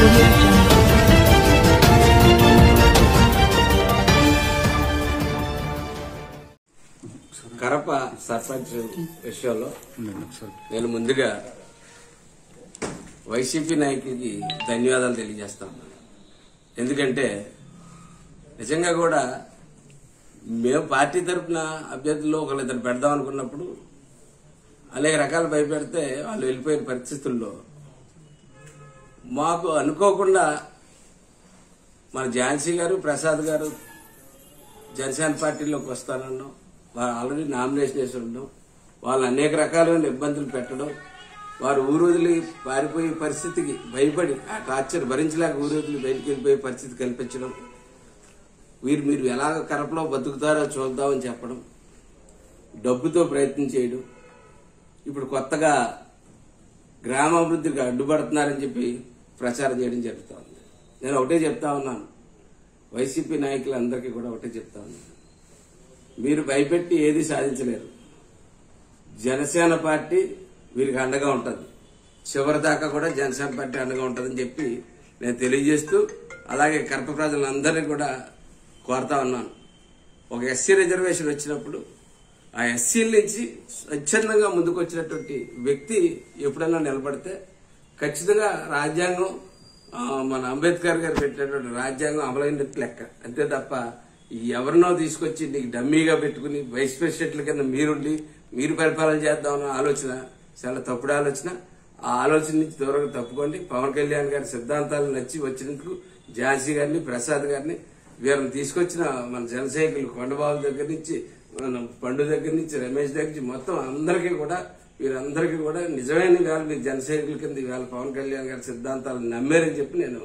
కరప సర్పంచ్ విషయంలో నేను ముందుగా వైసీపీ నాయకులకి ధన్యవాదాలు తెలియజేస్తాను. ఎందుకంటే నిజంగా కూడా మేము పార్టీ తరఫున అభ్యర్థుల్లో ఒకళ్ళిద్దరు పెడదాం అనుకున్నప్పుడు అనేక రకాలు భయపెడితే వాళ్ళు వెళ్ళిపోయిన పరిస్థితుల్లో మాకు అనుకోకుండా మన ఝాన్సీ గారు, ప్రసాద్ గారు జనసేన పార్టీలోకి వస్తానన్నాం. వారు ఆల్రెడీ నామినేషన్ వేసి ఉండడం, వాళ్ళు అనేక రకాలైన ఇబ్బందులు పెట్టడం, వారు ఊరొదిలి పారిపోయే పరిస్థితికి భయపడి ఆ టార్చర్ భరించలేక ఊరొదిలి బయటికి వెళ్ళిపోయే పరిస్థితి కల్పించడం, మీరు ఎలాగ కరపలో బతుకుతారో చూద్దామని చెప్పడం, డబ్బుతో ప్రయత్నం చేయడం, ఇప్పుడు కొత్తగా గ్రామాభివృద్ధికి అడ్డుపడుతున్నారని చెప్పి ప్రచారం చేయడం జరుగుతోంది. నేను ఒకటే చెప్తా ఉన్నాను, వైసీపీ నాయకులందరికీ కూడా ఒకటే చెప్తా ఉన్నాను, మీరు భయపెట్టి ఏది సాధించలేరు. జనసేన పార్టీ వీరికి అండగా ఉంటుంది, చివరి దాకా కూడా జనసేన పార్టీ అండగా ఉంటుందని చెప్పి నేను తెలియజేస్తూ, అలాగే కరప ప్రజలందరినీ కూడా కోరుతా ఉన్నాను. ఒక ఎస్సీ రిజర్వేషన్ వచ్చినప్పుడు ఆ ఎస్సీల నుంచి స్వచ్ఛందంగా ముందుకు వచ్చినటువంటి వ్యక్తి ఎప్పుడైనా నిలబడితే ఖచ్చితంగా రాజ్యాంగం, మన అంబేద్కర్ గారు పెట్టినటువంటి రాజ్యాంగం అమలైనట్టు లెక్క. అంతే తప్ప ఎవరినో తీసుకొచ్చి నీకు డమ్మీగా పెట్టుకుని వైస్ ప్రెసిడెంట్ల కింద మీరుండి మీరు పరిపాలన చేద్దామన్న ఆలోచన చాలా తప్పుడు ఆలోచన. ఆ ఆలోచన నుంచి దూరంగా తప్పుకోండి. పవన్ కళ్యాణ్ గారి సిద్ధాంతాలు నచ్చి వచ్చినందుకు ఝాన్సీ గారిని, ప్రసాద్ గారిని, వీరిని తీసుకొచ్చిన మన జనసైనికులు కొండబాబు దగ్గర నుంచి, మన పండు దగ్గర నుంచి, రమేష్ దగ్గర నుంచి మొత్తం అందరికీ కూడా, వీరందరికీ కూడా నిజమైన వేళ మీరు జనసైనికుల కింద వేళ పవన్ కళ్యాణ్ గారి సిద్ధాంతాలు నమ్మారని చెప్పి నేను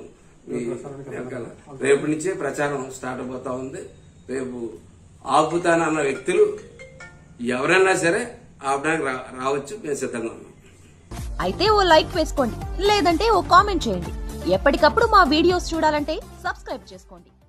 రేపు నుంచే ప్రచారం స్టార్ట్ అయిపోతా ఉంది. రేపు ఆపుతానన్న వ్యక్తులు ఎవరైనా సరే ఆపడానికి రావచ్చు, మేము సిద్ధంగా ఉన్నాం. అయితే ఓ లైక్ వేసుకోండి, లేదంటే ఓ కామెంట్ చేయండి. ఎప్పటికప్పుడు మా వీడియోస్ చూడాలంటే సబ్స్క్రైబ్ చేసుకోండి.